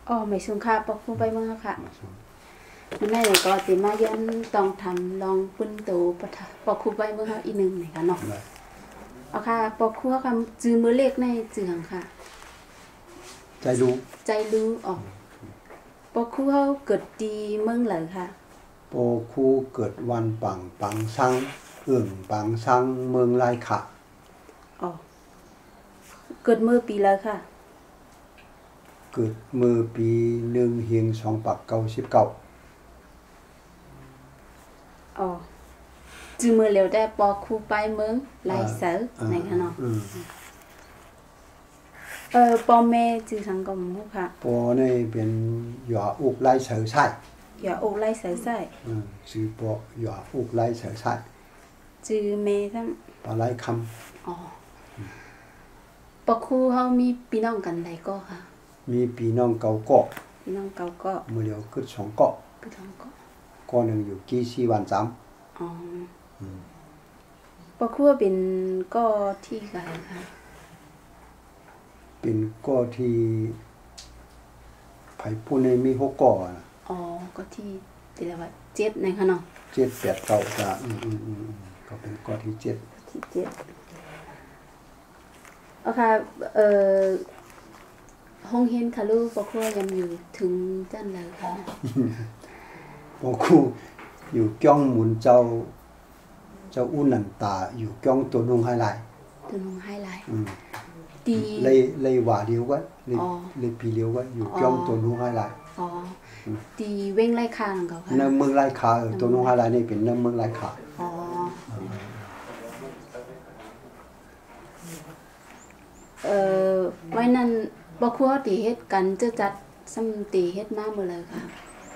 อ๋อไม่สูงค่ะปอกคูไปเมืองค่ะมันได้ก็ติมาย้อนต้องทำลองปืนตูปอกคูไปเมืองอีกนึงไหนคะเนาะเอาค่ะปอกคูค่ะจื้อมือเล็กในจื้อค่ะใจรู้ออกปอกคูเขาเกิดดีเมืองเหลอค่ะปอกคูเกิดวันปังซังปังซังเมืองไรค่ะอ๋อเกิดมือปีแล้วค่ะเกิดมือปี1เฮง299 อ๋อจื้อมือเร็วได้ปอกคูไปเมืองไรเสือไหนคะเนาะปอแม่จื้อสังกมค่ะปอนี่เป็นหยาอุกไรเสือใช่หยาอุกไรเสือใช่ชื่อปอหยาอุกไรเสือใช่จื้อแม่ทั้งปลาไหลคำอ๋อปอคูเขามีพี่น้องกันใดก็ค่ะมีพี่น้องเก่าเกาะพี่น้องเก่าก็มือเดียวขึ้น2เกาะพี่น้องก็ก้อนหนึ่งอยู่กี่4วัน3 อ๋อปอคูเป็นก็ที่กันค่ะเป็นก็ที่ไผผู้ในมี6เกาะอ๋อก็ที่แต่ละว่า7นะคะเนาะ 7 8 9จ้ะก็เป็นก็ที่7 ที่7เอาค่ะห้องเรียนค่ะลูกปอคูยังอยู่ถึงจั่นแล้วค่ะปอคูอยู่ก้องหมุนเจ้าอู้นันตาอยู่ก้องตัวนุ่งไฮไลท์ตีเลยว่าเดียวกันเลยปีเดียวกันอยู่ก้องตัวนุ่งไฮไลท์อ๋อตีเว้งไล่คาของเขาค่ะน้ำเมืองไล่คาตัวนุ่งไฮไลท์นี่เป็นน้ำเมืองไล่คาอ๋อไว้นั้นบ่ครัวตีเฮ็ดกันจะจัดซ้ำตีเฮ็ดมาหมดเลยค่ะ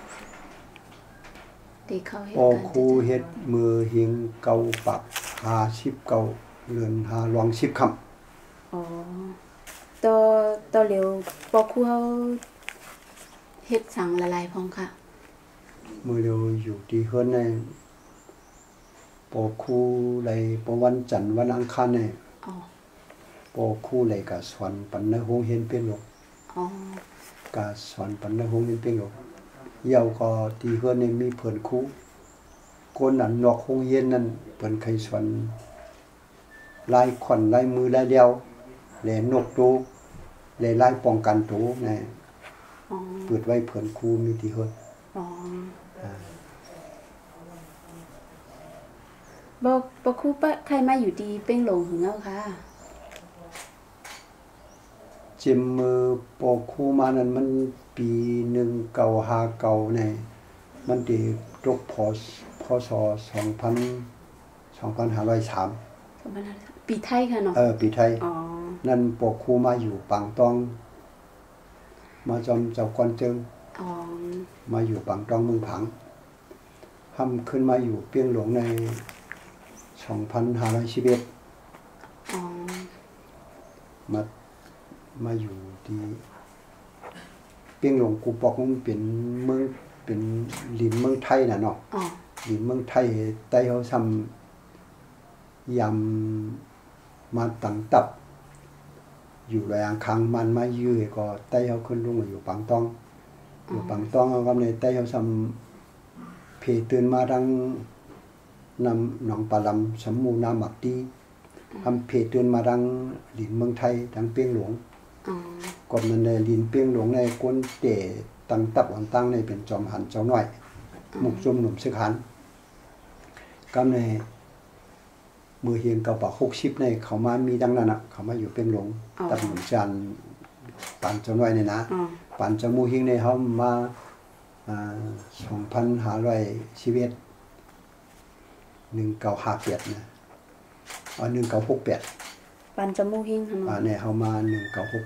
ตีเข้าเฮ็ดกันครูเฮ็ดมือเฮงเกาปัก50เกาเรือน5รอง10ค่ำอ๋อต่อเร็วบ่ครัวเฮ็ดสั่งละลายพองค่ะมือเดียวอยู่ที่เฮือนในปอครูไหลปอวันจันทร์วันอังคารเนี่ยปอครูไหลกะสอนปันในโรงเรียนเป็นหลกกะสอนปันในโรงเรียนเป็นหลกเยาก็ที่เฮือนในมีเพิ่นครูคนนั้นนอกโรงเรียนนั้นเพิ่นเคยสอนลายขอนลายมือลายเดียวแลนกตูแลลายป้องกันตูนะเปิดไว้เพิ่นครูมีที่เฮือนบ่ครูปะใครมาอยู่ดีเป็นหลงหึงเอาค่ะจิมมือปอครูมานั้นมันปี1959เนี่ยมันได้ตกพศ2503 ปีไทยค่ะเนาะปีไทยนั่นปอครูมาอยู่ปางตองมาจอมเจ้ากวนเจิงมาอยู่ปางตองเมืองผังทำขึ้นมาอยู่เปียงหลวงใน2511มาอยู่ที่เปียงหลวงกูปอกมันเป็นเมืองเป็นลินเมืองไทยน่ะเนาะลินเมืองไทยใต้เขาทำยำมาตั้งตับอยู่แรงคังมันมายื้อก็ใต้เขาขึ้นลงมาอยู่ปางตองอยู่ปางตองก็ในใต้เขาทำเพตื่นมาทางนำหนองปลาลำสมูน้ำหมักดีทำเพตื่นมาทางลินเมืองไทยทางเปียงหลวงก่อนนั้นในลินเปียงหลวงในก้นเตะตั้งตับตั้งในเป็นจอมหันเจ้าน้อยมุกจมหนุ่มซึกหันก็ในมือเฮียงเก่าปาก60ในเขามามีดังนั้นเขามาอยู่เปียงหลวงตับหนุ่มจันปานเจ้าน้อยเนี่ยนะปานเจ้ามูเฮียงในเขามา2511 1958นะ1968 ปันจมูกหิ้งหั่นเนี่ยเฮามา1968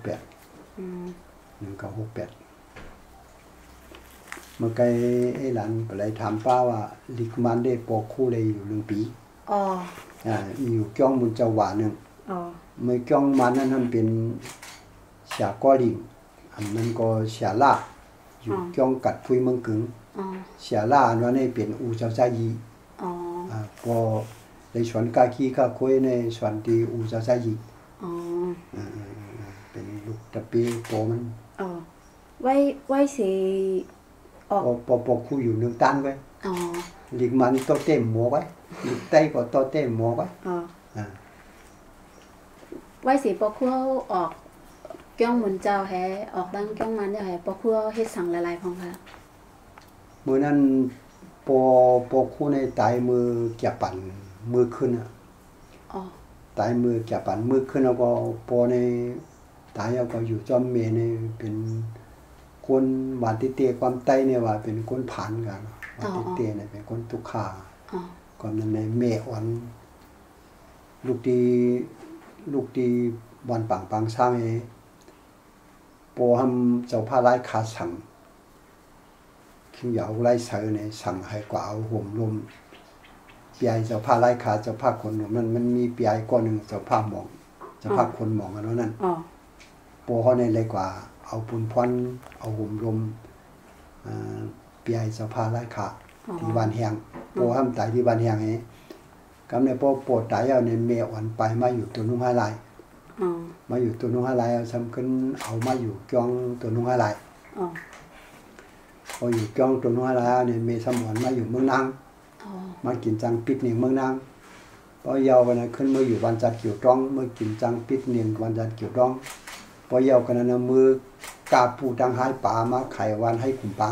เมื่อไกลไอ้หลานไปถามป้าว่าลิกมันได้ปอกคู่ได้อยู่1ปีอยู่ก้องมุนเจ้าหวานนึงเมื่อก้องมันนั้นมันเป็นเสียก้อลิงอันนั้นก็เสียลาอยู่ก้องกัดพุยเมืองกึ่งเสียลาอันนั้นเป็นอูเจ้าใจยีก็ในสวนกาคีก็คุยในสวนที่อูเจ้าใจยีเป็นลูกตะปีโตมันไว้สิออกปอคู่อยู่1ตันไว้อ๋อหลีกมันโตเต็มหมอไว้หลีกใต้ก็โตเต็มหมอไว้ไว้สิปอคู่ออกเกี้ยงหมุนเจ้าแฮออกดังเกี้ยงมันเจ้าแฮปอคู่เฮ็ดสั่งหลายๆพองค่ะมื้อนั้นปอคู่ในตายมือแก่ปั่นมือขึ้นอ่ะอ๋อตายมือแก่ปั่นมือขึ้นแล้วก็ปอในตายแล้วก็อยู่จอมเมในเป็นคนหวานติเตความใต้เนี่ยว่าเป็นคนผ่านกันหวานติเตเนี่ยเป็นคนทุกขาก่อนนั้นในแม่อ่อนลูกดีวันปังสร้างเอปอทำเจ้าผ้าลายขาสั่งคิงเหยาไล่เสือเนี่ยสั่งให้กว่าเอาห่มลมปียเจ้าผ้าลายขาเจ้าผ้าคนมันมีปียก้อนหนึ่งเจ้าผ้าหมองเจ้าผ้าคนหมองกันนั่นปอเขาในเลยกว่าเอาปุ่นพรเอาห่มลมปียเจ้าผ้าลายขาที่บ้านแหงปอทำตายที่บ้านแหงเอกำในปอปวดตายเอาในเมอ่อนไปมาอยู่ตัวนุ่งหาลายมาอยู่ตัวนุ่งหาลายเอาซ้ำขึ้นเอามาอยู่กองตัวนุ่งหาลายพออยู่กองตัวนุ่งหาลายเนี่ยเมสมอนมาอยู่เมืองนางมากินจังปิดเนียงเมืองนางพอเยาวันนั้นขึ้นมาอยู่วันจันทร์เกี่ยวต้องเมื่อกินจังปิดเนียงวันจันทร์เกี่ยวต้องพอเยากันนั้นมือกาปูดังหายป่ามาไขวันให้ขุมปัง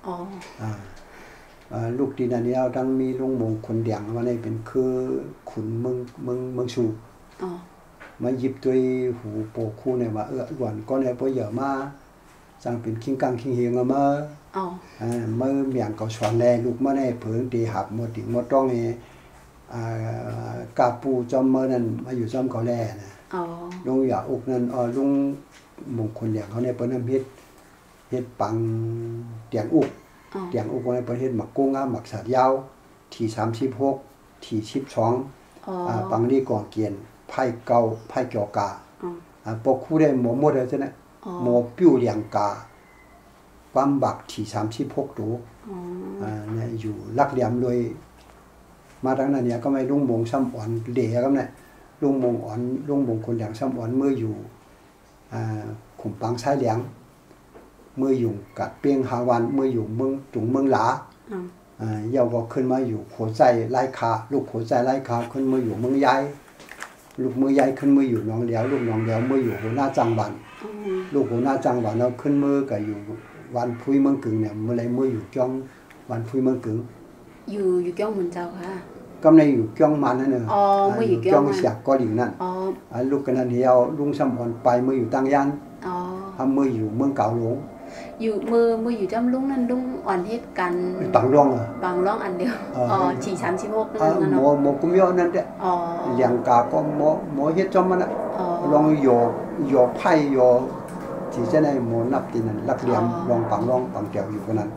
ลูกดีนันนี้เอาดังมีลุงมงคนเดียงว่าในเป็นคือขุนเมืองสูมาหยิบด้วยหูโปคู่เนี่ยว่าหวนก็เนี่ยพอเยอะมาจังเป็นคิงกังคิงเฮงมาเมื่อเมียงเขาสอนแลลูกมาในเผิงตีหับหมดติหมดต้องกาปูจอมเมื่อนั้นมาอยู่จอมเขาแลนะลุงอย่าอกนั้นลุงมงคนเดียงเขาเนี่ยเป็นน้ำเฮ็ดปังเตียงอุกในประเทศหมักกุ้งหมักสาดยาวที่36ที่12ปังนี่ก่อเกียนไผ่เก่าไผ่เกี่ยวกาปกคู่ได้หมอหมดเลยใช่ไหมหมอปิ้วเลียงกาความบักที่36ตัวเนี่ยอยู่ลักเหลี่ยมเลยมาทั้งนั้นเนี่ยก็ไม่ลุงมงซ้ำอ่อนเหล่ก็เนี่ยลุงมงอ่อนลุงมงคนเหลียงซ้ำอ่อนเมื่ออยู่ขุมปังซ้ายเหลียงเมื่ออยู่กัดเปียงหาวันเมื่ออยู่เมืองตุงเมืองหลาเยาก็ขึ้นมาอยู่หัวใจไล่ขาลูกหัวใจไล่ขาขึ้นมาอยู่เมืองใหญ่ลูกเมืองใหญ่ขึ้นมาอยู่หนองเหลียวลูกหนองเหลียวเมื่ออยู่หัวหน้าจังหวัดลูกหัวหน้าจังหวัดเราขึ้นมือกับอยู่วันพุยเมืองกึ่งเนี่ยเมื่อไรเมื่ออยู่จ้องวันพุยเมืองกึ่งอยู่จ้องเหมือนเจ้าค่ะก็ในอยู่จ้องมันนั่นเองเมื่ออยู่จ้องเสียก็อยู่นั่นลูกกันนั่นเดียวลุงสมพรไปเมื่ออยู่ตั้งยันทำเมื่ออยู่เมืองเก่าหลวงอยู่มืออยู่จำลุงนั่นลุงอ่อนเฮ็ดกันปังร่องอันเดียวฉี่36นั่นน่ะหมอกุมยอนั่นแหละเลี้ยงกาก็หมอเฮ็ดจอมมันน่ะลองโยไผ่โยที่จะได้หมอนับที่นั่นลักเหลี่ยมลองปังเกี่ยวอยู่กันนั้น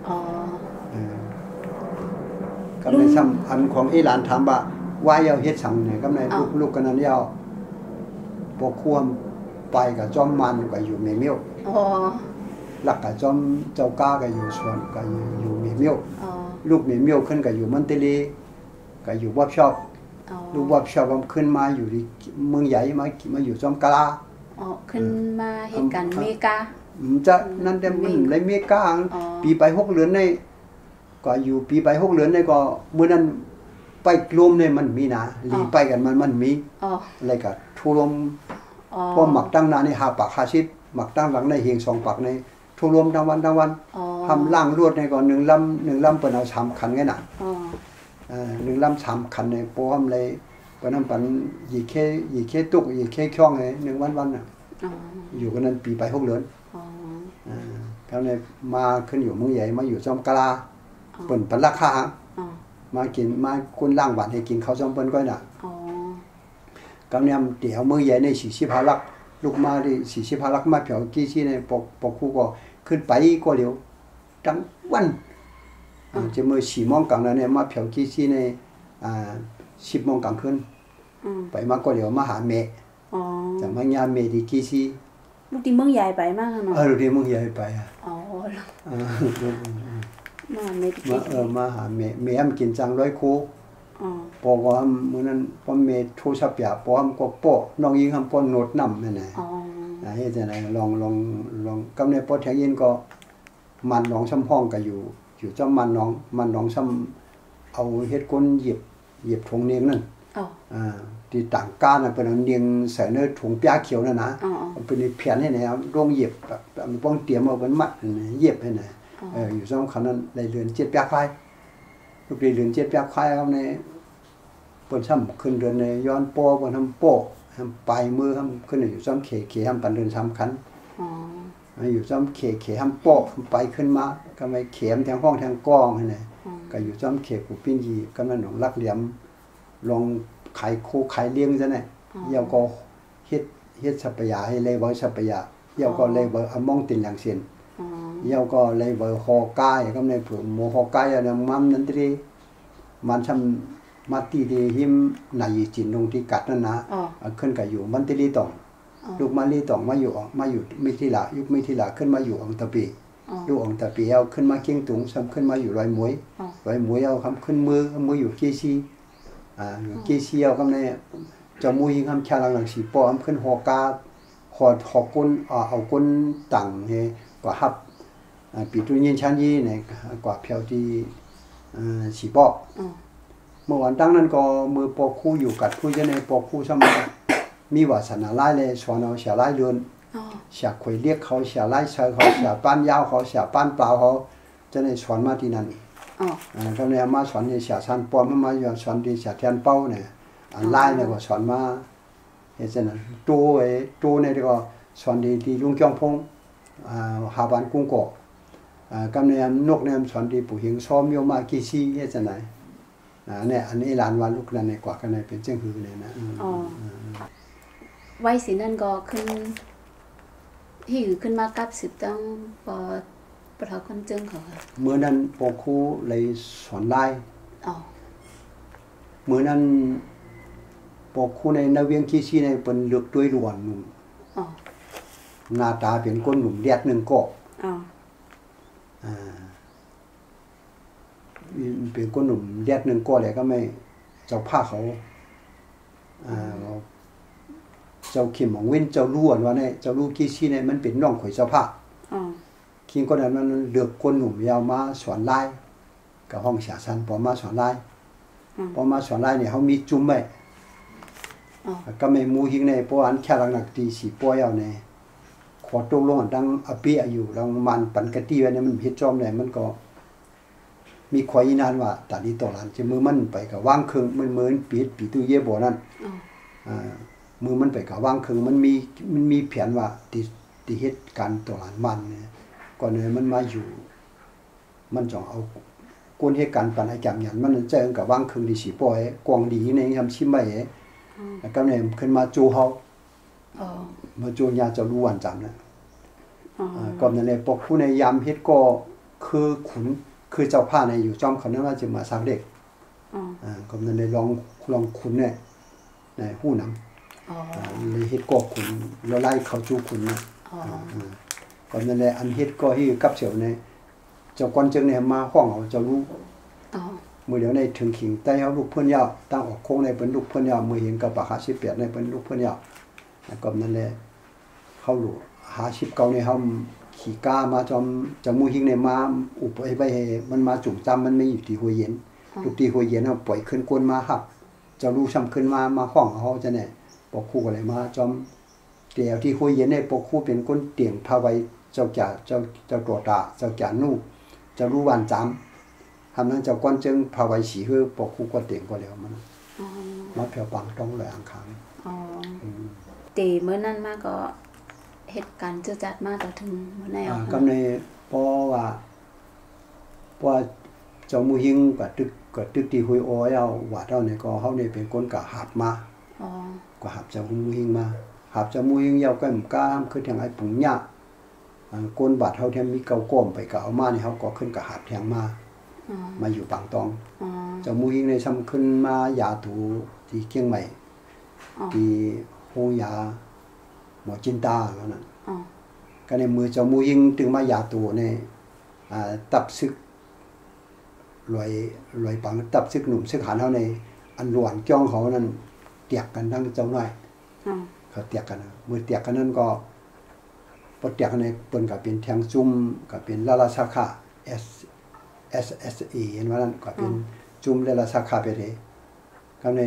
ก็ในซ้ำอันของอีหลานถามว่าเยาเฮ็ดสั่งเนี่ยก็ในลูกกันนั้นเยาปกควมไปกับจอมมันก็อยู่เมเมียวลักกับจอมเจ้าก้าก็อยู่สวนก็อยู่เมเมียวลูกเมเมียวขึ้นก็อยู่มันเตลีก็อยู่วับชอบลูกวับชอบขึ้นมาอยู่ที่เมืองใหญ่มาอยู่จอมกะลาขึ้นมาเหตุการณ์เมกาจะนั่นแต่มันในเมกาปีไป6 เดือนในก็อยู่ปีไป6 เดือนในก็มื้อนั้นไปรวมในมันมีนะลีไปกันมันมีอะไรก็ทุรมพอหมักตั้งนานใน5 ปาก50หมักตั้งหลังในเฮง2 ปากในทุรวมทั้งวันทำล่างรวดในก่อน1 ลำเปิ้นเอา3 คันไงน่ะ1 ลำ3 คันในโปมเลยเปิ้นนำปันยีเคตุกยีเคช่องไง1 วันน่ะอยู่กันนั้นปีไป6 เดือนเขาเนี่ยมาขึ้นอยู่เมืองใหญ่มาอยู่จอมกะลาเปิ้นปันราคามากินมาคนล่างหวานให้กินข้าวจอมเปิ้นก้อยน่ะกำเนี่ยเดี๋ยวเมืองใหญ่ใน40 ลักลูกมาดิ40 ลักมาเผียวกี้ชี้ในปกคู่ก็ขึ้นไปก็เร็วทั้งวันจะเมื่อ4 โมงกลางนั้นเนี่ยมาเผียวกี้ชี้ใน10 โมงกลางคืนไปมาก็เร็วมาหาแม่จะมายามแม่ที่กี้ชี้ลูกที่เมืองใหญ่ไปมากเนาะลูกที่เมืองใหญ่ไปมาหาแม่อำกินจัง100 คู่ปอก็มื้อนั้นพอแม่โทรศัพท์ยาปอก็ปอน้องยิงทำปอโนดนำนั่นน่ะเฮ็ดจังได๋ลองกำในปอแทงยินก็มันน้องซ้ำห้องก็อยู่จ้ามันน้องซ้ำเอาเฮ็ดก้นเหยียบถุงเนียงนั่นที่ต่างก้านน่ะเพิ่นเอาเนียงใส่ในถุงปยาเขียวนั่นนะเป็นแผ่นให้แนวโรงเหยียบแบบมันป้องเตรียมเอาเป็นมัดเหยียบให้น่ะอยู่ซ้ำคันนั้นได้เรือน7ปยาควายลูกได้เรือน7ปยาควายครับในเปิ้นซ้ำขึ้นเดือนในย้อนโป้เพิ่นทำโป้ทำปลายมือทำขึ้นอยู่ซ้ำเขทำปันเดือน3คันอยู่ซ้ำเขทำโป้ไปขึ้นมาก็ไม่เข็มแทงห้องแทงกองให้น่ะก็อยู่ซ้ำเขกูปิ้นยีกำนันหนองรักเหลี่ยมลองขายโคขายเลี้ยงซะน่ะเยาก็เฮ็ดสัพยาให้เลยบ่สัพยาเยาก็เลยบ่อมองตินหลังเสียนเยาก็เลยบ่ฮอกายกำในผู้หมู่ฮอกายน่ะมัมนั่นติมันทำมาตีดีหิมนายจินลงที่กัดนั่นนะขึ้นก็อยู่มันติลีตองลูกมันลีตองมาอยู่มิถิลายุคมิถิลาขึ้นมาอยู่อังตะปีลูกอังตะปีเอาขึ้นมาเคียงตุงซ้ำขึ้นมาอยู่ลอยมวยเอาคำขึ้นมืออยู่เกซีอยู่เกซีเอาคำในจมูกยิงคำชาหลังสีปอมขึ้นหอกาหอก้นเอาก้นตังเฮกว่าฮับปีตุเย็นชันยี่เนี่ยกว่าเพียวที่สีปอเมื่อวันตั้งนั้นก็มือปอคู่อยู่กัดผู้เจในปอคู่สมัยมีวาสนาไล่เลยสอนเอาเสียไล่เดือนเสียคุยเรียกเขาเสียไล่เชยเขาเสียป้านยาวเขาเสียป้านเปล่าเขาจะในสอนมาที่นั่นก็เลยมาสอนในเสียชันปอมมาอยู่สอนที่เสียแทนเป้าเนี่ยอันไล่เนี่ยก็สอนมาเห็นไหมตัวเนี่ยก็สอนที่ลุงจ้องพงหาบ้านกุ้งเกาะกำเนิดนกเนี่ยสอนที่ปู่หิงซ้อมโยมากิซีเห็นไหมเนี่ยอันนี้หลานวันลูกนั่นในกว่ากันในเป็นเจ้าหือเนี่ยนะไว้สินั่นก็ขึ้นที่ขึ้นมากับสืบตั้งปอประทอคนจึงเขาเมื่อนั้นปอครูเลยสอนไล่เมื่อนั้นปอครูในนาเวียงกิซีในเป็นเลือกด้วยหลวนหนุ่มหน้าตาเป็นก้นหนุ่มเลียดหนึ่งก็เป็นก้นหนุ่มเลียดหนึ่งก็เลยก็ไม่เจ้าผ้าเขาเจ้าขิมของเว้นเจ้าล้วนว่าเนี่ยเจ้าลูกกี้ชี้เนี่ยมันเป็นน้องข่อยเจ้าผ้าคิงคนนั้นมันเลือกคนหนุ่มยาวมาสอนไล่กับห้องเสียชันพอมาสอนไล่เนี่ยเขามีจุ่มไว้ก็ไม่มูหิงในเพราะอันแค่หลักตีสีป้อยเอาเนี่ยขอตกลงดังอภิอายุลองมันปันกะตีไว้เนี่ยมันพิจอมเนี่ยมันก็มีควายนานว่าตาดีต่อหลานจะมือมันไปกับว่างเครื่องมันเหมือนปีตู้เย่บ่นั่นมือมันไปกับว่างเครื่องมันมีแผนว่าที่เฮ็ดการต่อหลานมันเนี่ยก่อนเนี่ยมันมาอยู่มันจ้องเอาก้นเฮ็ดการปันให้จำหยันมันเจอกับว่างเครื่องที่สิปล่อยกองดีในทำชิมไว้แล้วก็เนี่ยขึ้นมาจูเฮามาจูญาจะรู้วันจำนะก่อนนั่นแหละปกผู้ในยามเฮ็ดก็คือขุนคือเจ้าผ้าในอยู่จอมเขานั้นว่าจะมาสักเด็กก็นั่นเลยลองขุนเนี่ยในหู้นำเลยเฮ็ดก็ขุนแล้วไล่เขาจูขุนนะก็นั่นแหละอันเฮ็ดก็ที่กับเสี่ยวในเจ้าก้อนจึงเนี่ยมาห้องเอาเจ้ารู้มือเดี๋ยวในถึงขิงใต้เฮาลูกเพิ่นยาวตั้งออกโค้งในเป็นลูกเพิ่นยาวมือเห็นกับปาก58ในเป็นลูกเพิ่นยาวก็นั่นแหละเข้ารู้59ในเฮาขี่ก้ามาจมูกหิงในมาอุปไว้ให้มันมาจุ่มจำมันไม่อยู่ที่หัวเย็นทุกที่หัวเย็นเอาปล่อยขึ้นก้นมาหักจะรู้ซ้ำขึ้นมาห้องเขาจะเนี่ยปกคู่อะไรมาจอมเตียวที่หัวเย็นในปกคู่เป็นก้นเตียงพาไว้เจ้าตัวตาเจ้าจ่านู่จะรู้วันจำทำนั้นเจ้าก้อนจึงพาไว้สีเฮือปกคู่ก็เตียงก็แล้วมันมาเพียวปังต้องเลยอังคารตีเมื่อนั้นมาก็เหตุการณ์จะจัดมาต่อถึงมื้อไหนอ่ะก็ในเพราะว่าเจ้ามูหิงกับตึกที่หุยอ้อยเอาว่าเท่านี้ก็เฮานี่เป็นคนกะหับมาก็หับเจ้ามูหิงมาหับเจ้ามูหิงยาวก็กล้ามคือทางไอ้ปุ๋งยะก้นบาดเฮาแท้มีเก่าก้มไปก็เอามานี่เฮาก็ขึ้นกะหับแทงมาอยู่ปางตองเจ้ามูหิงในซ้ำขึ้นมายาถูที่เชียงใหม่ที่โฮยาหมอจินตาแล้วนั่นก็ในมือเจ้ามูยิงถึงมายาตัวในตับซึกลอยปังตับซึกหนุ่มซึกหันเขาในอันหลวนจ้องเขานั่นเตียกกันทั้งเจ้าน้อยเขาเตียกกันมือเตียกกันนั่นก็ปเตียกในเปิ้นก็เป็นแทงจุ่มก็เป็นลาลาสาขา SSA เห็นว่านั่นก็เป็นจุ่มลาลาสาขาไปเลยก็ใน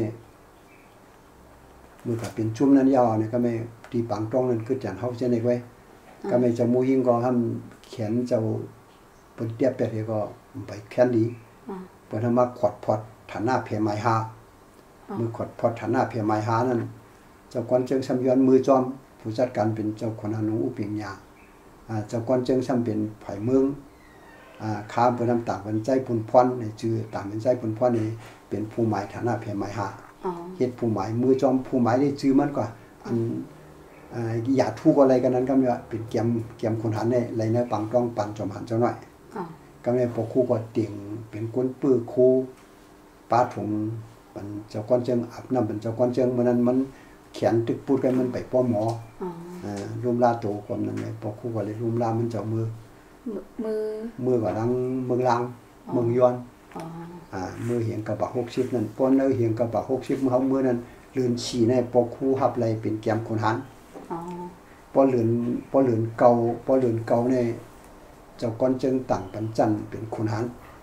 มือก็เป็นจุ่มนั้นยาวเนี่ยก็ไม่ตีปังตรงนั้นคือจันเฮาเจนไว้ก็ไม่จะมูหิงก็ทำเขียนเจ้าเปิ้นเตียบไปเลยก็ไปแค่นดีเปิ้นทำมาขวดพอดฐานะเพไม้หามือขวดพอดฐานะเพไม้หานั่นเจ้าก้อนเจิงซ้ำย้อนมือจอมผู้จัดการเป็นเจ้าคนอนุอุปิงญาเจ้าก้อนเจิงซ้ำเป็นไผ่เมืองค้าเปิ้นนำต่างเป็นใจพุนพรในชื่อต่างเป็นใจพุนพรนี่เป็นผู้หมายฐานะเพไม้หาเฮ็ดผู้หมายมือจอมผู้หมายได้ชื่อมันกว่าอันอย่าทุกอะไรกันนั้นก็ว่าเป็นเกียมคนหันในไรในปังต้องปันจอมหันเจ้าหน่อยก็ในปกคู่ก็ติ่งเป็นก้นปื้อคู่ป้าถุงมันเจ้าก้อนเจิงอาบน้ำเป็นเจ้าก้อนเจิงมื้อนั้นมันเขียนตึกพูดกันมันไปป้อหมอรุมลาโตความนั้นเลยปกคู่ก็เลยรุมลามันเจ้ามือก็ดังเมืองลางเมืองย้อนมือเหียงกระบะ60นั่นป้อนเอ้เหียงกระบะ60เฮามื้อนั้นลื่นฉี่ในปกคู่ฮับไหลเป็นแกมคนหันพอเหลือนเก่าในเจ้าก้อนเจิงต่างปันจันเป็นคนหัน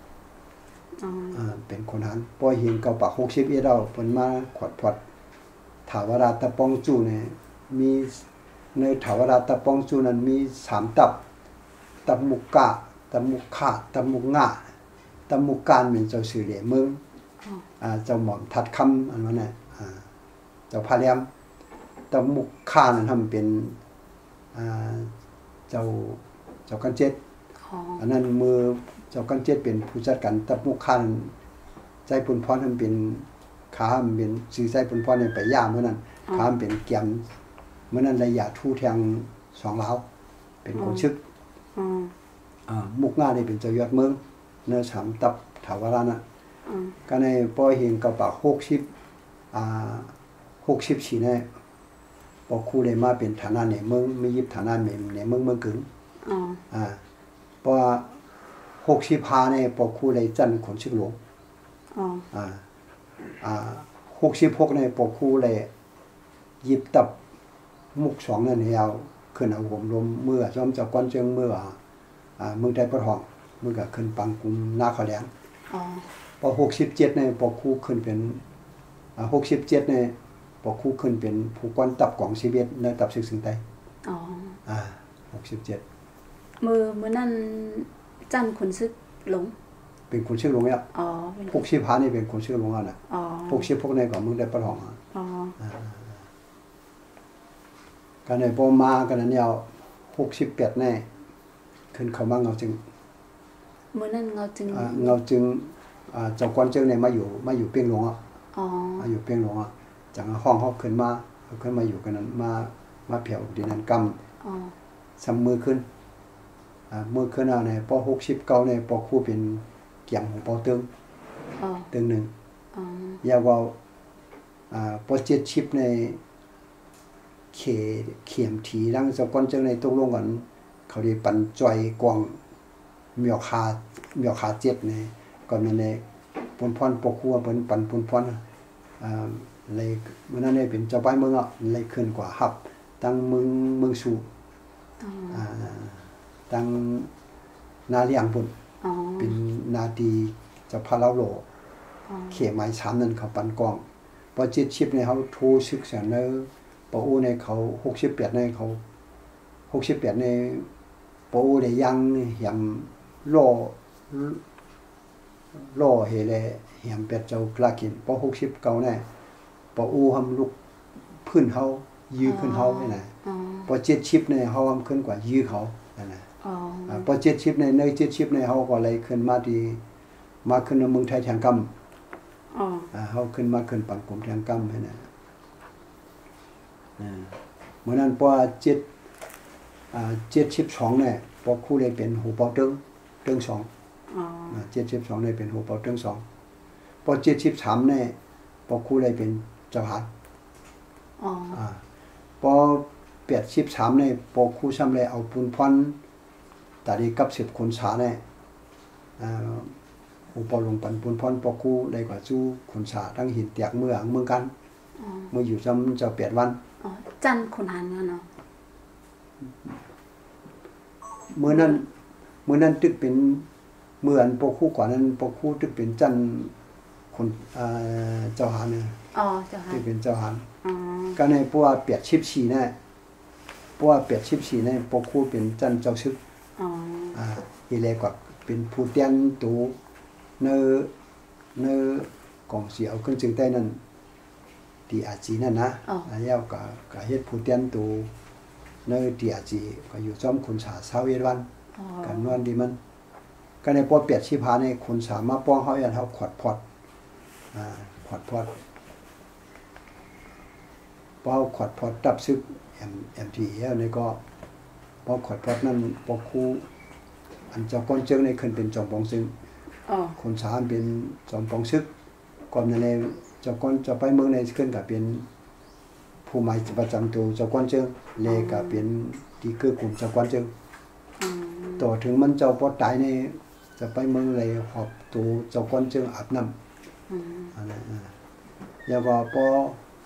เป็นคนหันพอเหียงกระบะ60เอเดาเพิ่นมาขวดพอดถาวราตะปองจูเนี่ยมีในถาวราตะปองจูนั้นมี3ตับมุกกะตับมุกขาตับมุกงะตับมุกการเป็นเจ้าสื่อเหลี่ยเมืองเจ้าหม่อมทัดคำอันนั้นน่ะเจ้าพาเลียมตับมุกข้านั้นทำเป็นเจ้ากันเจ็ดอันนั้นมือเจ้ากันเจ็ดเป็นผู้จัดการตับมุกข้าใจปุนพรทำเป็นขาเป็นสื่อใจปุนพรไปย่าเมื่อนั้นขาเป็นเกียมเมื่อนั้นระยะทู่แทง2ล้าวเป็นคนชึกมุกง่าได้เป็นเจ้ายอดเมืองเนื้อ3ตับถาวรานะก็ในปอยเห็นกระบะ60ฉีเนี่ยปอคู่เลยมาเป็นฐานะในเมืองไม่ยิบฐานะในเมืองกึ่งเพราะ65เนี่ยปอคู่เลยจันขนชึกหลวง66เนี่ยปอคู่เลยยิบตับมุก2นั่นยาวขึ้นเอาผมลมเมื่อซ้อมเจ้าก้อนเจิงเมื่อเมืองไทยประทองเมื่อก็ขึ้นปังกุมนาขะแหลงพอ67เนี่ยปอคู่ขึ้นเป็น67เนี่ยปอคู่ขึ้นเป็นผู้ก้อนตับของชีวิตในตับศึกสึงไต67 มือนั่นจันคนซึกหลงเป็นคนชื่อหลงเนี่ย65นี่เป็นคนชื่อหลงอ่ะน่ะ66เนี่ยก็เมืองไทยประทองกันในบ่มากันนั้นยาว68แน่ขึ้นเข้ามาเงาจึงมื้อนั้นเงาจึงเจ้าก้อนเจิงเนี่ยมาอยู่เปียงหลวงมาอยู่เปียงหลวงจังห้องเฮาขึ้นมาอยู่กันนั้นมาเผียวดินนั้นกำซ้ำมือขึ้นมือขึ้นเอาในป69ในปคู่เป็นเกี่ยมของปตึงหนึ่งยาวว่าป70ในเขียมถีดังเจ้าก้อนเจิงในตกลงกันเขาได้ปันจอยกวางเมียวขา7นี่ก่อนนั้นในปุนพรปกครัวเปิ้นปันปุนพรเลยมื้อนั้นเนี่ยเป็นเจ้าป้ายเมืองเลยขึ้นกว่าฮับตั้งเมืองสู่ตั้งนาเลียงพุ่นเป็นนาดีเจ้าพาลาวโลเขไม้3นั่นเขาปันกองพอ70ในเฮาโทรศึกษาเนอปอในเขา68ในเขา68ในปอได้ยังยำล่อเฮเลยำเป็ดเจ้ากลากินปอ69แน่ปอหำลุกพื้นเฮายื้อขึ้นเฮานี่น่ะปอ70ในเฮาหำขึ้นกว่ายื้อเขานั่นน่ะปอ70ใน70ในเฮาก็เลยขึ้นมาดีมาขึ้นในเมืองไทยแทงกำเฮาขึ้นมาขึ้นปังกลุ่มแทงกำให้น่ะเมื่อนั้นปอ72เนี่ยปอคู่เลยเป็นหูเปาเตึง272เนี่ยเป็นหูเปาเตึง2ปอ73เนี่ยปอคู่เลยเป็นเจ้าหาดปอ83เนี่ยปอคู่ซ้ำเลยเอาปุนพรตาดีกับ10คนสาเนี่ยหูเปาลงปันปุนพรปอคู่เลยกว่าสู้คนสาทั้งหินเตียกเมืองกันเมื่ออยู่ซ้ำเจ้า8วันจันคนหันเนาะมื้อนั้นตึกเป็นเมื่ออันปกคู่ก่อนนั้นปกคู่ตึกเป็นจันคนเจ้าหานเนี่ยเจ้าหานตึกเป็นเจ้าหานก็ในปัวเปียดชิบฉีน่ะปัวเปียดชิบฉีน่ะปกคู่เป็นจันเจ้าชึกอีแลก็เป็นผู้เตียนตูเนกองเสียเอาขึ้นจึงได้นั่นที่อาจีนั่นนะแล้วก็เฮ็ดผู้เตียนตูเนที่อาจีก็อยู่จอมคุณสาเช้าเย็นวันกันวันดีมันก็ในปัวเปียดชิพาในคุณสามาป้องเฮาอย่างเฮาขอดพอดขอดพอดพอขอดพอดตับซึกMT แล้วนี่ก็พอขอดพอดนั้นปกคู่อันเจ้าก้อนเจิงในขึ้นเป็นจอมปองซึ่งคนสามเป็นจอมปองซึกก่อนในเจ้าก้อนจะไปเมืองในขึ้นก็เป็นผู้หมายประจำตัวเจ้าก้อนเจิงเลก็เป็นที่คือกลุ่มเจ้าก้อนเจิงต่อถึงมันเจ้าพอตายในจะไปเมืองเลยหอบตัวเจ้าก้อนเจิงอาบน้ำอะไรอย่าว่าพอ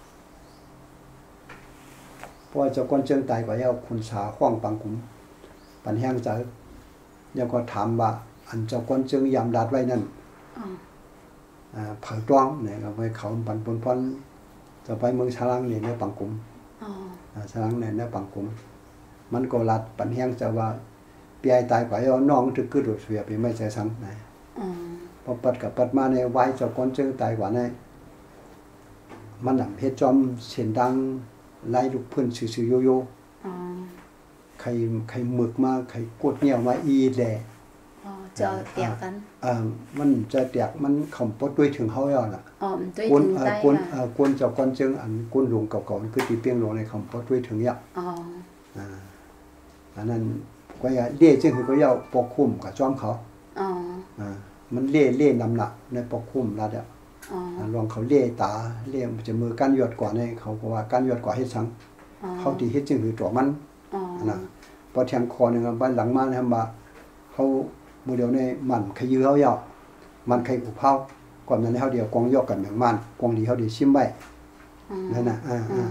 เจ้าก้อนเจิงตายกว่าเย้าคุณสาขว้างปังกุมปันแห้งใจยังก็ถามว่าอันเจ้าก้อนเจิงยามดาดไว้นั่นเผาต้วงเนี่ยก็ไปเขาปันปนพรจะไปเมืองชาลังเนี่ยในปังกุมชาลังเนี่ยในปังกุมมันก็รัดปันแห้งจะว่าเปียตายกว่าเย้าน้องถึกกึดรถเสียไปไม่ใจสังนะพอปัดกับปัดมาในไว้เจ้าก้อนเจิงตายกว่าในมันนำเฮ็ดจอมเสียงดังไล่ลูกเพิ่นซื่อๆโยใครหมึกมาใครกดเหนี่ยวมาอีแหละจะเตียกกันมันจะเตียกมันขำปดด้วยถึงเฮาแล้วล่ะมันด้วยถึงใต้กวนเจ้าก้อนเจิงอันกวนหลวงเก่าๆมันคือที่เปียงหลวงในขำปดด้วยถึงยะอันนั้นก็อย่าเล่จึงคือก็อย่าปกคุมกับจ้อมเขามันเล่นำหนักในปกคุมรัดอ่ะลองเขาเล่ตาเล่จะมือกั้นยอดกว่าในเขาก็ว่ากั้นยอดกว่าเฮ็ดสังเขาที่เฮ็ดจึงคือตัวมันนะพอแทงคอนึงบ้านหลังมานะครับว่าเขามือเดียวในมันขยื้อเฮาเยามันใครอุเผาก่อนนั้นเฮาเดียวกองยอกกันแบ่งมันกองดีเฮาดีชิมไว้นั่นน่ะ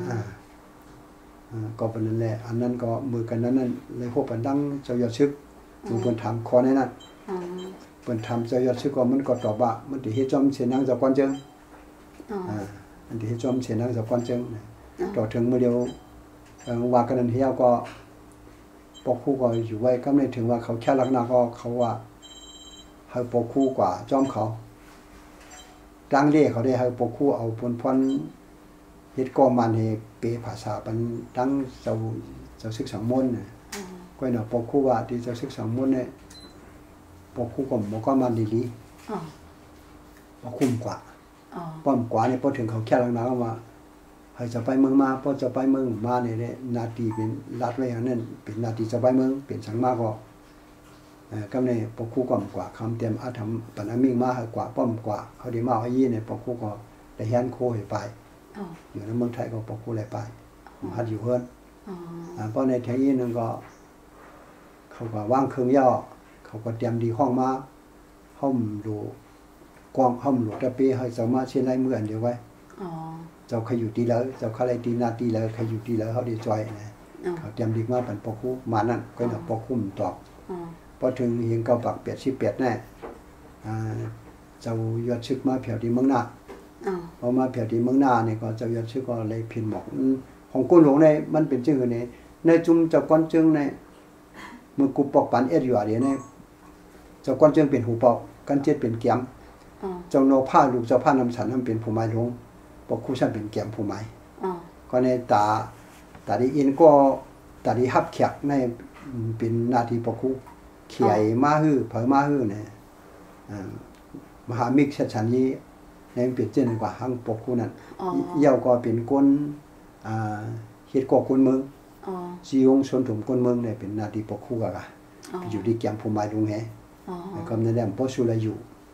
ก็เป็นนั่นแหละอันนั้นก็มือกันนั้นเลยพวกปันดังเจ้ายอดชึกมือเพิ่นถามคอในนั้นเพิ่นถามเจ้ายอดชึกก็มันก็ตอบว่ามันสิเฮ็ดจอมเสียนางเจ้าก้อนเจิงมันสิเฮ็ดจอมเสียนางเจ้าก้อนเจิงต่อถึงมือเดียวว่ากันนั้นเฮียก็ปกคู่ก็อยู่ไว้ก็ไม่ถึงว่าเขาแค่ลักหน้าก็เขาว่าให้ปกคู่กว่าจ้อมเขาดังเล่เขาได้ให้ปกคู่เอาพรเฮ็ดก็มันให้เปภาษาปันดังเจ้าศึกสังมนต์ก็เนาะปกคู่ว่าที่เจ้าศึกสังมนต์เนี่ยปกคู่ก็บ่ก็มันดีๆปกคุ้มกว่าป้อมกว่าเนี่ยพอถึงเขาแค่ลักหน้าก็ว่าให้จะไปเมืองมาพอจะไปเมืองมาเนี่ยนาทีเป็นรัดไว้อย่างนั้นเป็นนาทีจะไปเมืองเป็นสังมาก็ก็ในปกคู่ก่อมกว่าคำเตรียมอาธรรมปัญหามิ่งมาให้กว่าป้อมกว่าเขาดีมาให้ยี่ในปกคู่ก็ได้แฮนโคให้ไปอยู่ในเมืองไทยก็ปกคู่เลยไปหัดอยู่เฮือนเพราะในแถวนี้นึงก็เขาก็ว่างเครื่องย่อเขาก็เตรียมดีห้องมาห้องดูกองห้องหลวงตะปีให้สามารถเช่นไรเมื่อเดียวไว้เจ้าใครอยู่ดีแล้วเจ้าใครตีนาตีแล้วใครอยู่ดีแล้วเขาได้จอยนะเขาเตรียมดีมาเป็นปกคู่มานั่นก็เนาะปกคู่ตอบพอถึงเห็นเก่าปัก88แน่เจ้ายอดชึกมาเผียวดีเมืองหน้าพอมาเผียวดีเมืองหน้าเนี่ยก็เจ้ายอดชึกก็เลยพินหมอกของก้นหลวงในมันเป็นจึงคือในจุ่มเจ้าก้อนจึงในมือกูปอกปันเอ็ดอยู่เดี๋ยวนี้เจ้าก้อนจึงเป็นหูปอกกันเจ็ดเป็นเกียมเจ้าโนผ้าลูกเจ้าผ้านำฉันนั้นเป็นผู้ไม้หลวงปกคู่ฉันเป็นเกียมผู้ไม้ก็ในตาดีอินก็ตาดีฮับแขกในเป็นนาทีปกคู่เขียมาฮื้อเผยมาฮื้อเนี่ยมหามิกชันนี้ในเปลี่ยนเจนกว่าหังปกคู่นั้นเย่าก็เป็นก้นเฮ็ดก่อคนเมืองจียงชนถุมคนเมืองเนี่ยเป็นนาทีปกคู่กันอยู่ที่เกียมผู้ไม้ลุงแฮก็ในแหลมพอสุรอยู่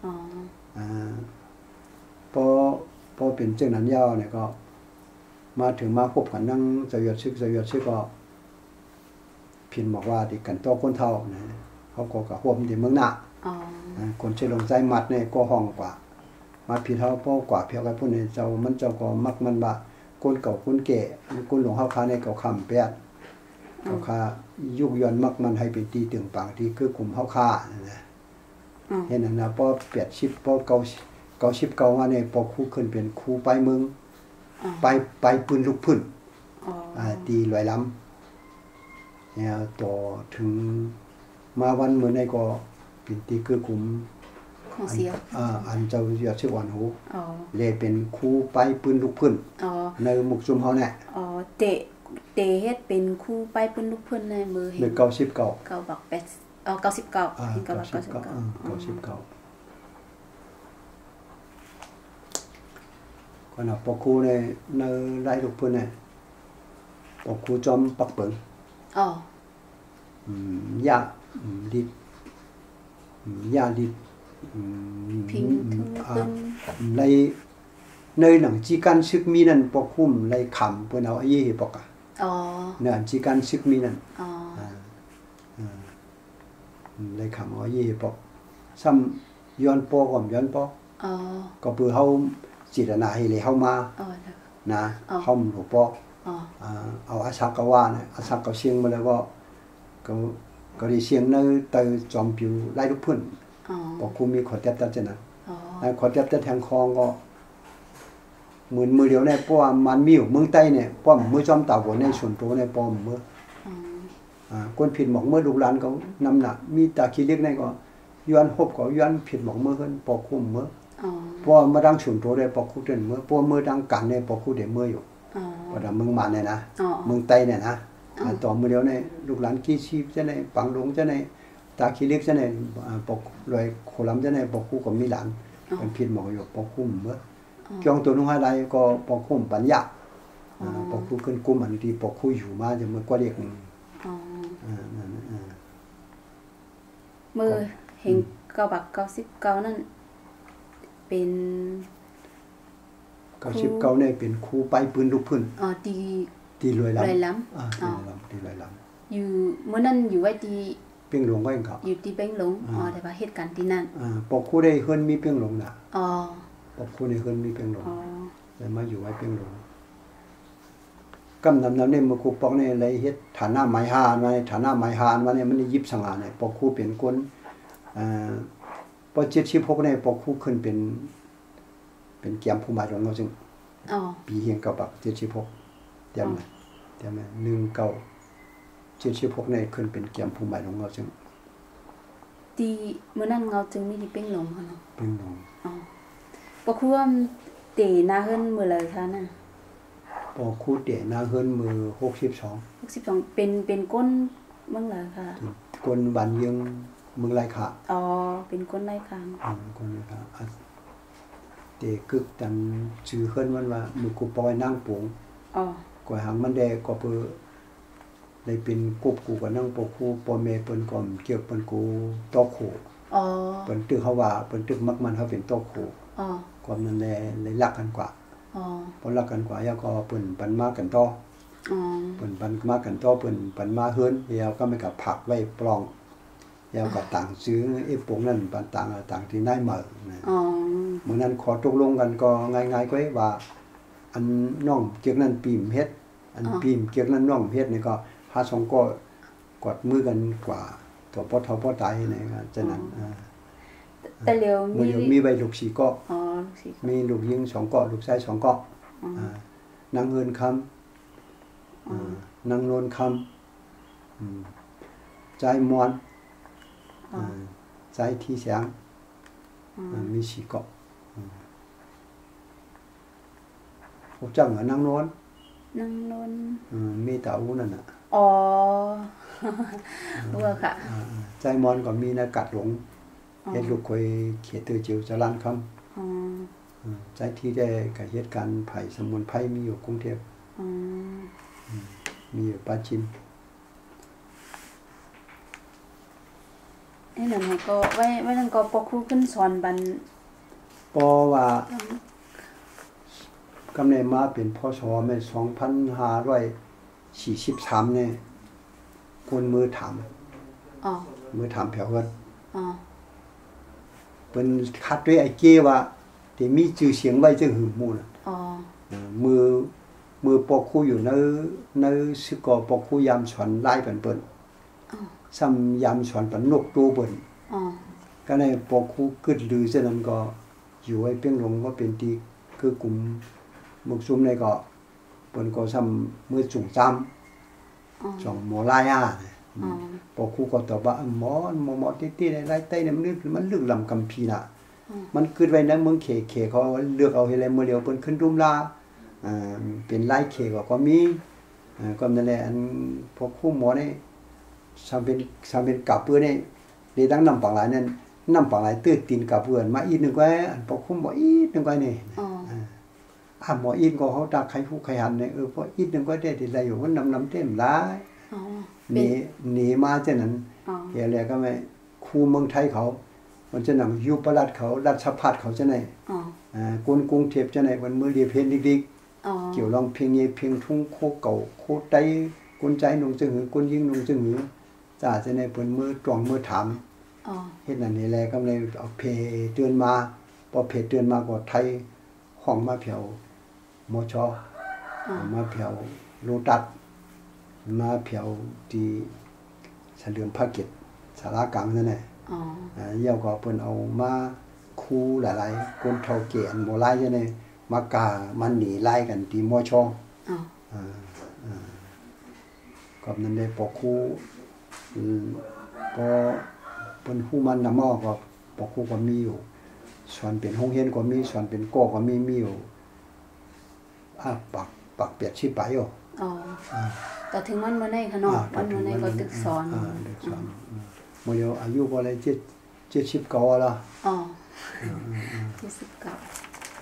พอเป็นเจ้านั้นยาวเนี่ยก็มาถึงมาพบกันนั่งจะยอดชึกก็พินบอกว่าที่กันโตคนเท่านะเขาก็กับห่วมที่เมืองหน้าคนเชลงใจมัดเนี่ยก็ห้องกว่ามาพินเท่าพ่อกว่าเพียงกันพูดเนี่ยเจ้ามันเจ้าก็มักมันบะคนเก่าคนแก่คนหลวงเฮาคาในเก่าคำแปดเขาค่ายุกย้อนมักมันให้เป็นตีตึงปางที่คือกลุ่มเฮาค่านะเห็นนะพอ80พอ90มาเนี่ยพอครูขึ้นเป็นครูไปเมืองไปปืนลูกพื้นตีลอยล้ำเนี่ยต่อถึงมาวันมื้อนี้ก็เป็นตีคือกลุ่มของเสียอันเจ้าเยอดชื่ออ่อนหูเลยเป็นครูไปปืนลูกพื้นในหมุกซุมเฮาแน่เตเฮ็ดเป็นครูไปปืนลูกพื้นในมือเห็น99 บัก99เห็น 99ก็น่ะปอครูในไร่ลูกพื้นเนี่ยปอครูจอมปักเปิงยาดิดยาดิดพิงถึงตึ้งในหนังจีกันซึกมีนั่นปอคุ้มในขำเพิ่นเอาไอ้ยี่ปอกในหนังจีกันซึกมีนั่นในขำเอายี่ปอกซ้ำย้อนปอก่อนย้อนปอก็เพื่อเฮาจิตนาให้เลยเฮามานะเฮาหลวงปอเอาอาศักกะว่านะอาศักกะเสียงมาแล้วก็ได้เสียงในเตยจอมผิวไล่ลูกพื้นบอกครูมีขอดแทบจะนะขอดแทบจะแทงคองก็เหมือนมือเดียวในป้อมันมีอยู่เมืองใต้เนี่ยป้อมมือจอมเต่าหัวในส่วนตัวในป้อมมือคนผิดหมอกเมื่อลูกหลานเขานำหนักมีตาขี้เล็กในก็ย้อนหบก็ย้อนผิดหมอกเมื่อขึ้นปอคุ้มเมื่อป้อมาดังส่วนตัวได้ปอคู่เดินเมื่อป้อเมื่อดังกันในปอคู่เดินเมื่ออยู่ว่าดังเมืองมันเนี่ยนะเมืองใต้เนี่ยนะต่อมือเดียวในลูกหลานกี้ชีพจะในปังหลงจะในตาขี้เล็กจะในปกลอยโคลำจะในปกคู่กับมีหลานเป็นผิดหมอกอยู่ปกคุ้มเมื่อเกี่ยวตัวนุ่งอะไรก็ปกคุ้มปัญญาปกคู่ขึ้นกุ้มอันที่ปกคู่อยู่มาจะเมื่อกว่าเด็กมือเห็น9 บัก99นั่นเป็น 99เนี่ยเป็นครูไปปืนลูกพื้นตีลอยล้ำตีลอยล้ำอยู่เมื่อนั้นอยู่ไว้ที่เปียงหลงไว้ครับอยู่ที่เปียงหลงแต่ว่าเหตุการณ์ที่นั่นปกคู่ได้เฮือนมีเปียงหลงน่ะปกคู่ในเฮือนมีเปียงหลงแต่มาอยู่ไว้เปียงหลงกำนำเนี่ยมาครูปอกเนี่ยอะไรเฮ็ดฐานะหมายหานมาในฐานะหมายหานมาเนี่ยมันยิบสังหารเนี่ยปกคู่เป็นคนพอ76เนี่ยปกคู่ขึ้นเป็นเกียมผู้หมายหลวงเนาะซึ่งปีเฮียง9 บัก76เตรียม1976เนี่ยขึ้นเป็นเกียมผู้หมายหลวงเนาะซึ่งตีเมื่อนั้นเงาจึงมีที่เป้งหลงค่ะเนาะเป้งหลงปกคู่เตะหน้าเฮิรนมื้อไรคะน่ะปกคู่เตะหน้าเฮิรนมื้อ62 เป็นก้นเมืองไรค่ะก้นบ้านเยียงเมืองไรค่ะเป็นก้นไรค่ะก้นไรค่ะเตะกึกตันชื่อเฮิรนมันว่ามือกูปอยนั่งปงก่อยหางมันแดก็เปิ้ได้เป็นกบกูก็นั่งปกคู่ปอแม่เปิ้นก็เกี่ยวเปิ้นกูตอกโขเปิ้นตึกเฮาว่าเปิ้นตึกมักมันเฮาเป็นตอกโขความนั้นแลเลยรักกันกว่าพอรักกันกว่าแล้วก็เปิ้นปันมากันต่อเปิ้นปันมากันต่อเปิ้นปันมาเฮือนแล้วก็ไม่กับผักไว้ปลองแล้วก็ต่างซื้อไอ้ปงนั้นปันต่างที่ได้มามื้อนั้นขอตกลงกันก็ง่ายๆก็ว่าอันน้องเกียกนั้นปีมเฮ็ดอันปีมเกียกนั้นน้องเฮ็ดนี่ก็หาสองก็กอดมือกันกว่าตัวพ่อเฒ่าพ่อตายนี่ก็ฉะนั้นแต่เร็วมีใบลูก4ก็มีลูกยิง2ก็ลูกชาย2ก็นางเงินคำนางโนนคำใจมอนใจที่แสงมี4ก็พวกจังนางโนนมีตาอูนั่นน่ะว่าค่ะใจมอนก็มีนะกัดหลงเฮ็ดลูกคอยเขตตื้อจิ๋วจะล้านคำใจที่ได้กับเหตุการณ์ไผ่สมุนไพรมีอยู่กรุงเทพมีอยู่ปาจินนี่นั่นก็ไว้นั่นก็ปกคู่ขึ้นสอนบันปอว่ากำเนิดมาเป็นพศแม่2543เนี่ยคนมือถามแผวเพิ่นเพิ่นคัดด้วยไอ้เก้ว่าที่มีชื่อเสียงไว้จังหือหมู่น่ะมือมือปกคู่อยู่ในสิกอปกคู่ยามสอนไล่เปิ้นซ้ำยามสอนปันนกตัวเปิ้นก็ในปกคู่กึดลือเช่นนั้นก็อยู่ไว้เพียงลงก็เป็นที่คือกลุ่มมุกซุมในก็เปิ้นก็ซ้ำมือจุงซ้ำสองหมอลายปกคู่ก็ตอบว่าหมอติๆในไล่ใต้เนี่ยมันลึกลำกัมพีน่ะมันกึดไว้ในเมืองเขเขาเลือกเอาให้แล้วมื้อเดียวเปิ้นขึ้นรุมลาเป็นไล่เขก็มีก็นั่นแหละอันพวกคู่หมอนี่สามเป็นกับเปื้อนี่เดี๋ยวดังนำปังหลายนั่นนำปังหลายตื้อตีนกับเปื้อนมาอีกนึงไว้อันพวกคู่หมออีกนึงไว้นี่หมออีกก็เขาตาใครผู้ใครหันเนี่ยพออีกนึงก็ได้ที่ไรอยู่มันนำเต็มหลายหนีมาเช่นนั้นเดี๋ยวแล้วก็ไม่ครูเมืองไทยเขามันจะนำยุปรัดเขารัชพัฒเขาจะไหนกรุงเทพจะไหนมันมือเรียเพนดิกเกี่ยวลองเพียงเยเพียงทุ่งโคเก่าโคไตกุนใจนงจึงหือกุนยิงนงจึงหือจ่าจะในเปิ้นมือตรองมือถามเฮ็ดนั่นนี่แหละก็เลยเอาเพเตือนมาพอเพเตือนมาก็ไทยห้องมาเพียวมชมาเพียวโลตัสมาเพียวที่เฉลิมพระเกียรติสารากลางนั่นแหละเยี่ยวก็เปิ้นเอามาคูหลายๆคนเฒ่าแก่บ่หลายจังได๋มากามันหนีไล่กันที่มอชอก็นั่นได้ปอกคู่พอเปิ้นฮู้มันนำมอก็ปอกคู่ก็มีอยู่ส่วนเป็นโรงเรียนก็มีส่วนเป็นก่อก็มีอยู่ปักเปียดชิไปอยู่แต่ถึงวันมื้อนี้ค่ะเนาะวันมื้อนี้ก็ตึกสอนมื้อเดียวอายุบ่ได้79แล้ว 79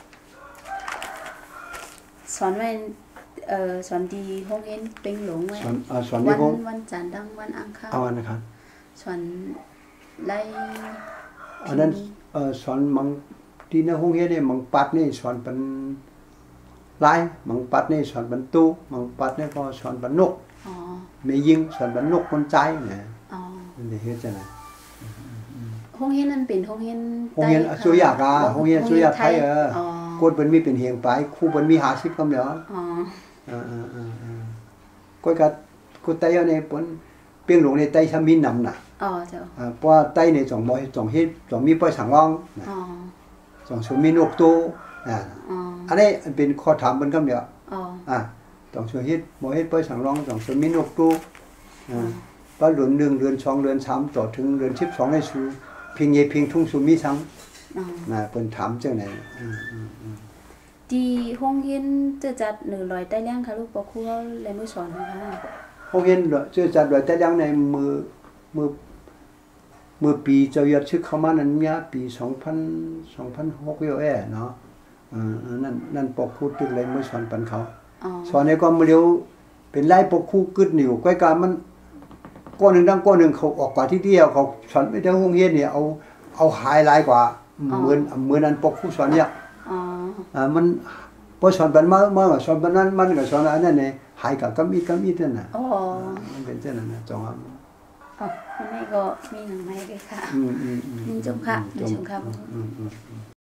สอนไว้สอนดีห้องเรียนเป็งหลงไว้สอนในห้องวันจันทร์ดังวันอังคารวันนะครับสอนไล่อันนั้นสอนมังที่ในห้องเรียนนี่มังปัดนี่สอนเป็นลายมังปัดนี่สอนเป็นตู้มังปัดนี่ก็สอนเป็นนกแม่ยิงสอนเป็นนกคนใจเนี่ยมันได้เฮ็ดจังได๋ห้องเรียนนั้นเป็นห้องเรียนสุริยากาห้องเรียนสุริยาไทยกดเปิ้นมีเป็นเฮียงไปครูเปิ้นมี50คำแล้วก็ไต้ในเปิ้นเปียงหลงในไต้ซะมีนำน่ะเจ้าเพราะไต้ใน2เฮ็ด2มีป้อยสังรอง2สุมีนกโตอันนี้เป็นข้อถามเปิ้นคำเดียว2สุเฮ็ดบ่เฮ็ดป้อยสังรอง2สุมีนกโตว่าเดือน1เดือน2เดือน3ต่อถึงเดือน12ในสูเพียงเยเพียงทุ่งสุมีสังเปิ้นถามจังได๋ที่ห้องเรียนจะจัด100ใต้เลี้ยงค่ะลูกปอครูเฮาเลยมื้อสอนนะคะห้องเรียนจะจัด100ใต้เลี้ยงในมือปีเจ้ายอดชึกเข้ามานั้นมีปี2006อยู่เนาะนั่นปอครูตึกเลยมื้อสอนปันเขาสอนในก็มื้อเดียวเป็นไล่ปอครูกึดนิ่วก้อยกามันก้อนนึงดังก้อนนึงเขาออกกว่าที่เดียวเขาสอนไปทางห้องเรียนนี่เอาหายหลายกว่าเหมือนนั้นปกครูสอนเนี่ยมันพอสอนบันมาสอนบันนั้นมันก็สอนอันนั้นเนี่ยหายกับกำอีนั่นน่ะมันเป็นเช่นนั้นนะจงครับวันนี้ก็มีหนังไม้ด้วยค่ะจบค่ะ